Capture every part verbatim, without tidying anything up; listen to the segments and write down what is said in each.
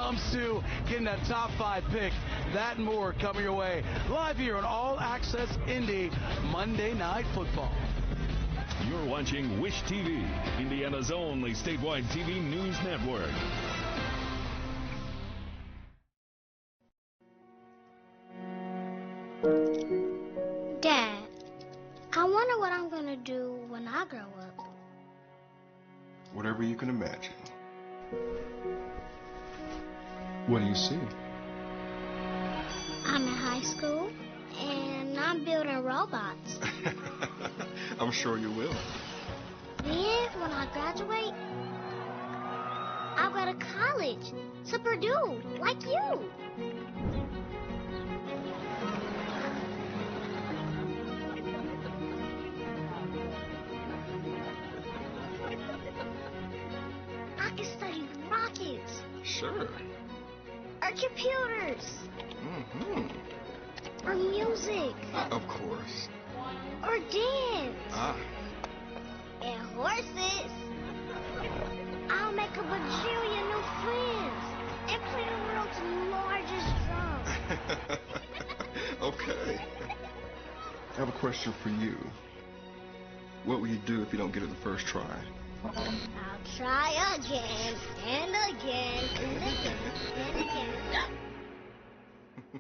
comes to getting that top five pick. That and more coming your way live here on All Access Indy Monday Night Football. You're watching Wish T V, Indiana's only statewide T V news network. Dad, I wonder what I'm going to do when I grow up. Whatever you can imagine. What do you see? I'm in high school, and I'm building robots. I'm sure you will. Then, when I graduate, I'll go to college, to Purdue, like you. I can study rockets. Sure. Or computers. Mm-hmm. Or music. Uh, of course. Or dance. Ah. And horses. I'll make a bajillion new friends and play the world's largest drum. Okay. I have a question for you. What will you do if you don't get it the first try? I'll try again and again and again and again.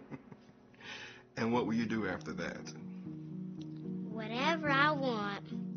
And what will you do after that? Whatever I want.